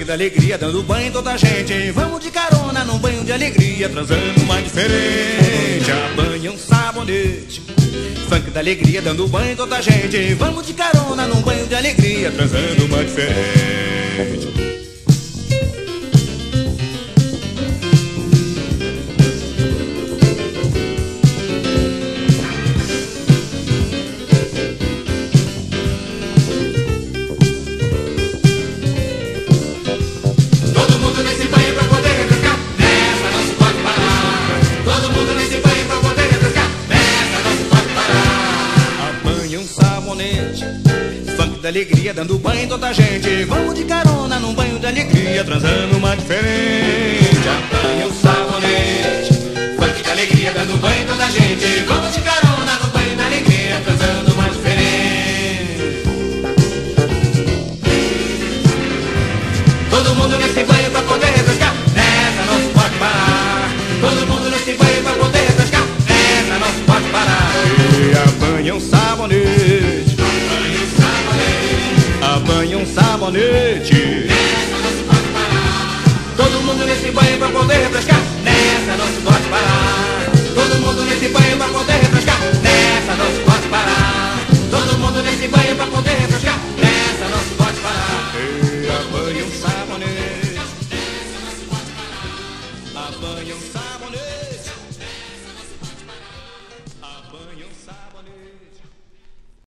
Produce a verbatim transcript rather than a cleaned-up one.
da alegria, dando banho em toda a gente. Vamos de carona num banho de alegria, transando mais diferente. A banho um sabonete. Funk da alegria, dando banho em toda a gente. Vamos de carona num banho de alegria, transando mais diferente. Funk da alegria, dando banho em toda a gente. Vamos de carona num banho de alegria, transando mais diferente. Apanha o sabonete. Funk da alegria, dando banho em toda a gente. Vamos de carona num banho de alegria, transando mais diferente. Todo mundo nesse banho pra poder refrescar. Nessa não se pode parar. Todo mundo nesse banho pra poder refrescar. Nessa não se pode parar. E apanha um sabonete. Apanha um sabonete. Nessa não se pode parar. Todo mundo nesse banho pra poder refrescar.